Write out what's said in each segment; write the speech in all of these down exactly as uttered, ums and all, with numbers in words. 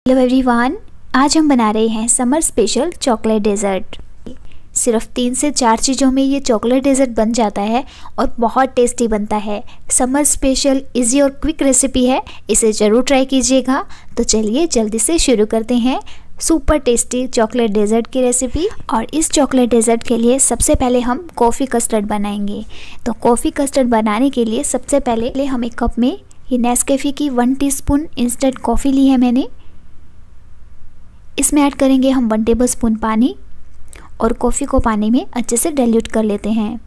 Hello everyone, आज हम बना रहे हैं समर स्पेशल चॉकलेट डेजर्ट। सिर्फ तीन से चार चीज़ों में ये चॉकलेट डेजर्ट बन जाता है और बहुत टेस्टी बनता है। समर स्पेशल इजी और क्विक रेसिपी है, इसे ज़रूर ट्राई कीजिएगा। तो चलिए जल्दी से शुरू करते हैं सुपर टेस्टी चॉकलेट डेजर्ट की रेसिपी। और इस चॉकलेट डेजर्ट के लिए सबसे पहले हम कॉफ़ी कस्टर्ड बनाएंगे। तो कॉफ़ी कस्टर्ड बनाने के लिए सबसे पहले हम एक कप में ये नेस्कैफे की वन टीस्पून इंस्टेंट कॉफ़ी ली है मैंने। इसमें ऐड करेंगे हम वन टेबल स्पून पानी और कॉफ़ी को पानी में अच्छे से डाइल्यूट कर लेते हैं।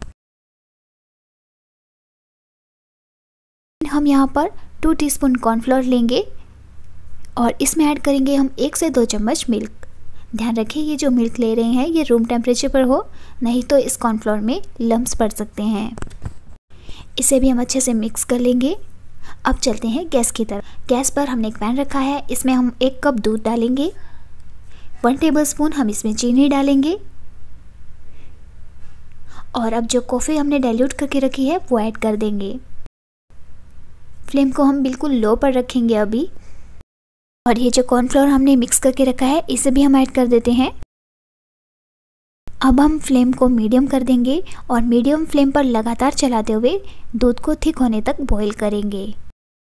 हम यहाँ पर टू टीस्पून कॉर्नफ्लोर लेंगे और इसमें ऐड करेंगे हम एक से दो चम्मच मिल्क। ध्यान रखें ये जो मिल्क ले रहे हैं ये रूम टेम्परेचर पर हो, नहीं तो इस कॉर्नफ्लोर में लम्प्स पड़ सकते हैं। इसे भी हम अच्छे से मिक्स कर लेंगे। अब चलते हैं गैस की तरफ। गैस पर हमने एक पैन रखा है, इसमें हम एक कप दूध डालेंगे। वन टेबलस्पून हम इसमें चीनी डालेंगे और अब जो कॉफ़ी हमने डाइल्यूट करके रखी है वो ऐड कर देंगे। फ्लेम को हम बिल्कुल लो पर रखेंगे अभी। और ये जो कॉर्नफ्लोर हमने मिक्स करके रखा है इसे भी हम ऐड कर देते हैं। अब हम फ्लेम को मीडियम कर देंगे और मीडियम फ्लेम पर लगातार चलाते हुए दूध को थिक होने तक बॉईल करेंगे।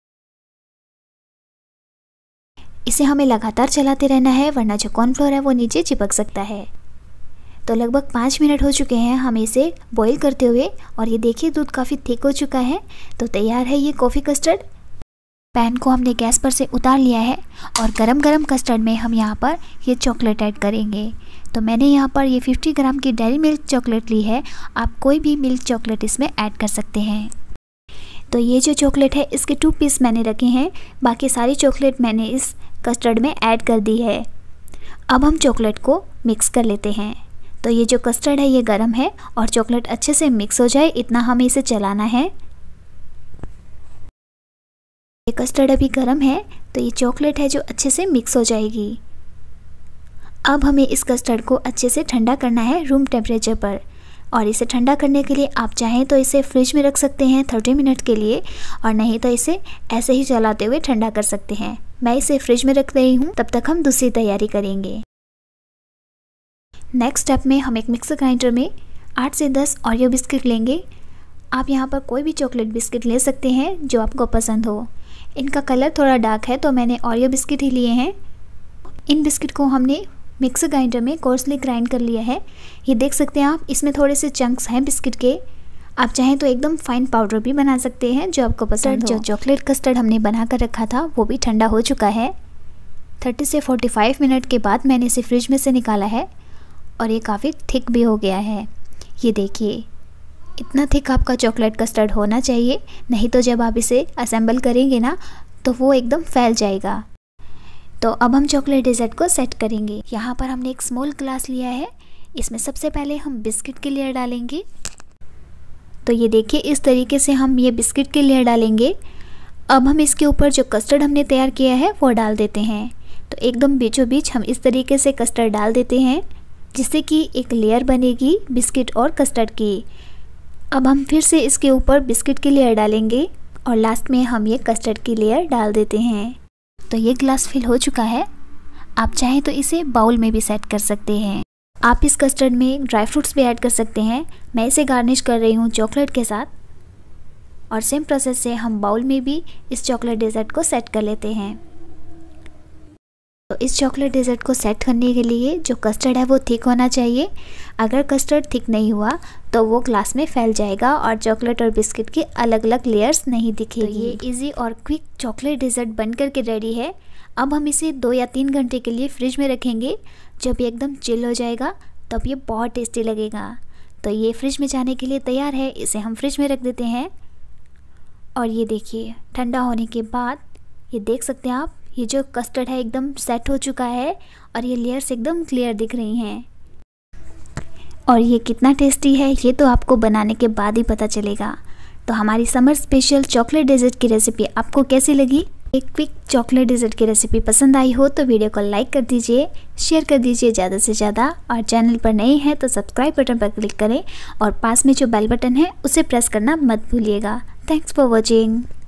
इसे हमें लगातार चलाते रहना है, वरना जो कॉर्नफ्लोर है वो नीचे चिपक सकता है। तो लगभग पाँच मिनट हो चुके हैं हमें इसे बॉईल करते हुए और ये देखिए दूध काफ़ी थिक हो चुका है। तो तैयार है ये कॉफ़ी कस्टर्ड। पैन को हमने गैस पर से उतार लिया है और गरम गरम कस्टर्ड में हम यहाँ पर ये चॉकलेट ऐड करेंगे। तो मैंने यहाँ पर ये फिफ्टी ग्राम की डेयरी मिल्क चॉकलेट ली है, आप कोई भी मिल्क चॉकलेट इसमें ऐड कर सकते हैं। तो ये जो चॉकलेट है इसके टू पीस मैंने रखे हैं, बाकी सारी चॉकलेट मैंने इस कस्टर्ड में ऐड कर दी है। अब हम चॉकलेट को मिक्स कर लेते हैं। तो ये जो कस्टर्ड है ये गर्म है और चॉकलेट अच्छे से मिक्स हो जाए इतना हमें इसे चलाना है। ये कस्टर्ड अभी गर्म है तो ये चॉकलेट है जो अच्छे से मिक्स हो जाएगी। अब हमें इस कस्टर्ड को अच्छे से ठंडा करना है रूम टेम्परेचर पर। और इसे ठंडा करने के लिए आप चाहें तो इसे फ्रिज में रख सकते हैं थर्टी मिनट के लिए, और नहीं तो इसे ऐसे ही चलाते हुए ठंडा कर सकते हैं। मैं इसे फ्रिज में रख रही हूँ, तब तक हम दूसरी तैयारी करेंगे। नेक्स्ट स्टेप में हम एक मिक्सर ग्राइंडर में आठ से दस ओरियो बिस्किट लेंगे। आप यहाँ पर कोई भी चॉकलेट बिस्किट ले सकते हैं जो आपको पसंद हो। इनका कलर थोड़ा डार्क है तो मैंने ओरियो बिस्किट ही लिए हैं। इन बिस्किट को हमने मिक्सर ग्राइंडर में कोर्सली ग्राइंड कर लिया है। ये देख सकते हैं आप, इसमें थोड़े से चंक्स हैं बिस्किट के। आप चाहें तो एकदम फाइन पाउडर भी बना सकते हैं जो आपको पसंद हो। जो चॉकलेट कस्टर्ड हमने बना कर रखा था वो भी ठंडा हो चुका है। थर्टी से फोर्टी फाइव मिनट के बाद मैंने इसे फ्रिज में से निकाला है और ये काफ़ी थिक भी हो गया है। ये देखिए इतना थिक आपका चॉकलेट कस्टर्ड होना चाहिए, नहीं तो जब आप इसे असेंबल करेंगे ना तो वो एकदम फैल जाएगा। तो अब हम चॉकलेट डेजर्ट को सेट करेंगे। यहाँ पर हमने एक स्मॉल ग्लास लिया है, इसमें सबसे पहले हम बिस्किट की लेयर डालेंगे। तो ये देखिए इस तरीके से हम ये बिस्किट की लेयर डालेंगे। अब हम इसके ऊपर जो कस्टर्ड हमने तैयार किया है वो डाल देते हैं। तो एकदम बीचों बीच हम इस तरीके से कस्टर्ड डाल देते हैं, जिससे कि एक लेयर बनेगी बिस्किट और कस्टर्ड की। अब हम फिर से इसके ऊपर बिस्किट की लेयर डालेंगे और लास्ट में हम ये कस्टर्ड की लेयर डाल देते हैं। तो ये ग्लास फिल हो चुका है। आप चाहें तो इसे बाउल में भी सेट कर सकते हैं। आप इस कस्टर्ड में ड्राई फ्रूट्स भी ऐड कर सकते हैं। मैं इसे गार्निश कर रही हूँ चॉकलेट के साथ। और सेम प्रोसेस से हम बाउल में भी इस चॉकलेट डेजर्ट को सेट कर लेते हैं। तो इस चॉकलेट डेजर्ट को सेट करने के लिए जो कस्टर्ड है वो थिक होना चाहिए। अगर कस्टर्ड थिक नहीं हुआ तो वो ग्लास में फैल जाएगा और चॉकलेट और बिस्किट की अलग अलग लेयर्स नहीं दिखेगी। तो ये इजी और क्विक चॉकलेट डेजर्ट बन कर के रेडी है। अब हम इसे दो या तीन घंटे के लिए फ्रिज में रखेंगे। जब ये एकदम चिल हो जाएगा तब ये बहुत टेस्टी लगेगा। तो ये फ्रिज में जाने के लिए तैयार है, इसे हम फ्रिज में रख देते हैं। और ये देखिए ठंडा होने के बाद ये देख सकते हैं आप, ये जो कस्टर्ड है एकदम सेट हो चुका है और ये लेयर्स एकदम क्लियर दिख रही हैं। और ये कितना टेस्टी है ये तो आपको बनाने के बाद ही पता चलेगा। तो हमारी समर स्पेशल चॉकलेट डेजर्ट की रेसिपी आपको कैसी लगी? एक क्विक चॉकलेट डेजर्ट की रेसिपी पसंद आई हो तो वीडियो को लाइक कर दीजिए, शेयर कर दीजिए ज़्यादा से ज़्यादा। और चैनल पर नए हैं तो सब्सक्राइब बटन पर क्लिक करें और पास में जो बेल बटन है उसे प्रेस करना मत भूलिएगा। Thanks for watching.